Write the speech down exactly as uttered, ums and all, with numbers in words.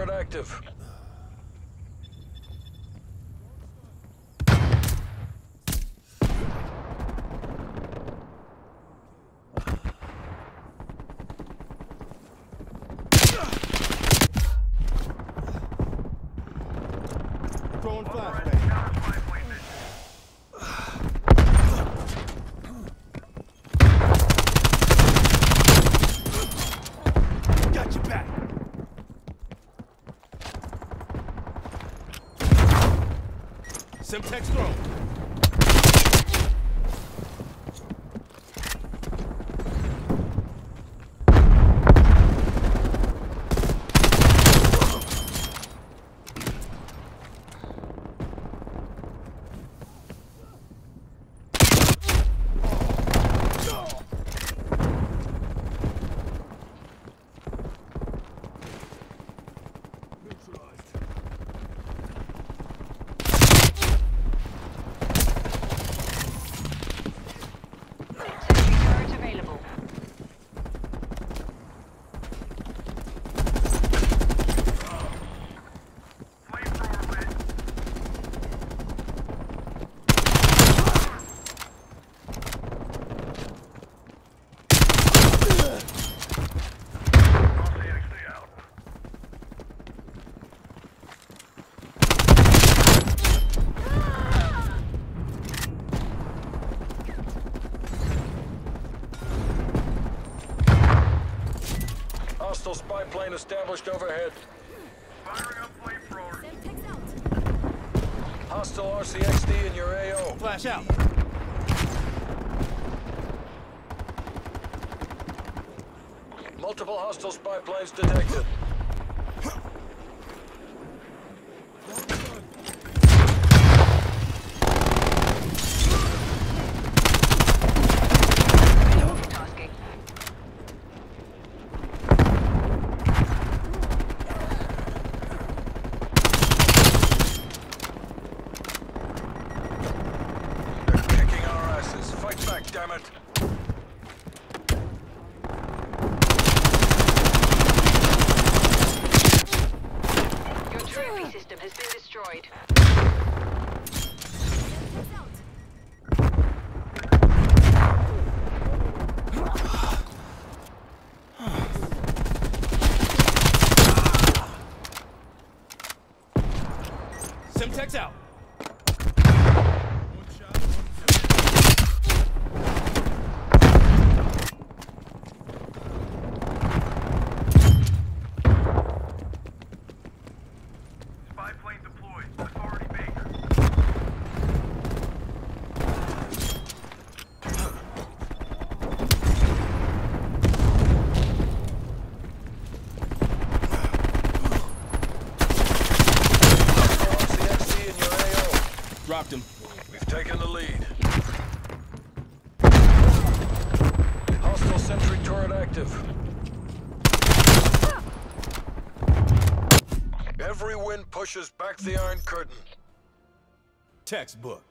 turret active. Throwing flashbang. Got your back. Semtex throw. Hostile spy plane established overhead. Firing up flamethrower. Hostile R C X D in your A O. Flash out. Multiple hostile spy planes detected. Damn it! Your trophy system has been destroyed. Semtex out. Dropped him. We've taken the lead. Hostile sentry turret active. Every win pushes back the Iron Curtain. Textbook.